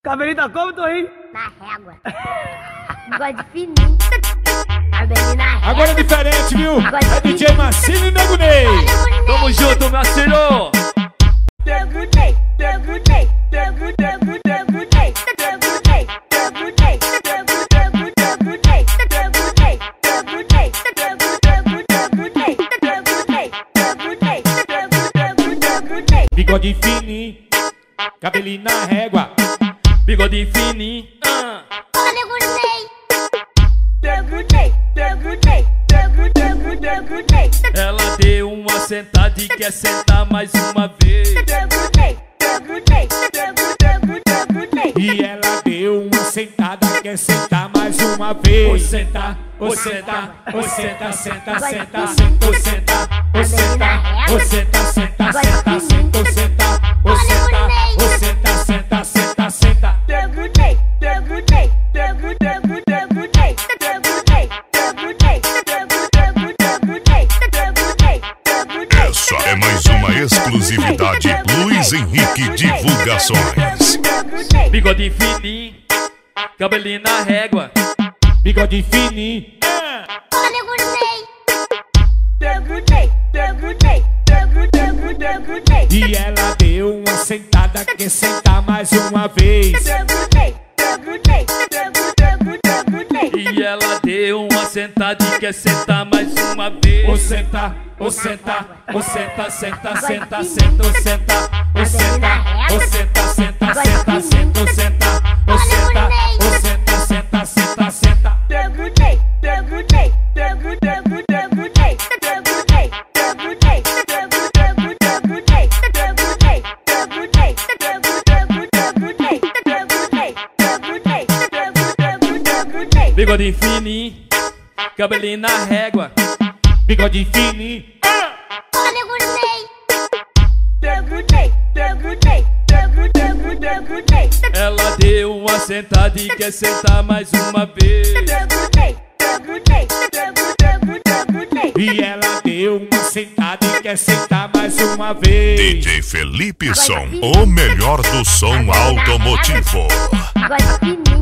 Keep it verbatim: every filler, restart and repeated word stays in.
Cabelinho tá como, Torrinho? Na régua. Bigode fininho. Cabelinho na régua. Agora é diferente, viu? É D J Marcinho e Nego Ney. Tamo junto, Marcinho. Perguntei, perguntei, perguntei, perguntei, perguntei, perguntei, perguntei, perguntei, perguntei, perguntei, perguntei, perguntei, perguntei. Bigode fininho, cabelinho na régua. Bigode fininho. Ah. Fala, Nego Ney. Perguntei, perguntei, perguntei, perguntei. Ela deu uma sentada e quer sentar mais uma vez. Perguntei, perguntei, perguntei, perguntei. E ela deu uma sentada, quer sentar mais uma vez. Oi, sentar, oi, sentar, oi, sentar, senta, senta, senta, oi, sentar, oi, sentar, oi, sentar, senta, senta, senta, oi, sentar, oi, sentar, oi, sentar, senta, senta, senta. Perguntei, perguntei, perguntei, perguntei, perguntei, perguntei, perguntei, perguntei, perguntei. Essa é mais uma exclusividade Luiz Henrique Divulgações. Bigode fininho, cabelinho na régua. Bigode fininho. Fala, Nego Ney. Perguntei, perguntei, perguntei, perguntei. E ela deu uma sentada, quer sentar mais uma vez. Perguntei, perguntei, perguntei, perguntei. E ela deu uma sentada e quer sentar mais uma vez. Ou sentar, ou sentar, ou senta, senta, senta, senta, ou sentar, ou sentar, ou senta, senta, senta, senta, ou sentar, ou sentar, ou senta, senta, senta, senta. Perguntei, perguntei, perguntei, perguntei, perguntei, perguntei, perguntei, perguntei, perguntei, perguntei, perguntei, perguntei, perguntei, perguntei. Bigode fininho, cabelinho na régua. Bigode fininho. Fala, Nego Ney. Perguntei, perguntei, perguntei, perguntei. Ela deu uma sentada e quer sentar mais uma vez. Perguntei, perguntei, perguntei, perguntei. E ela deu uma sentada e quer sentar mais uma vez. D J Felipe Som, o melhor do som automotivo. Bigode fininho.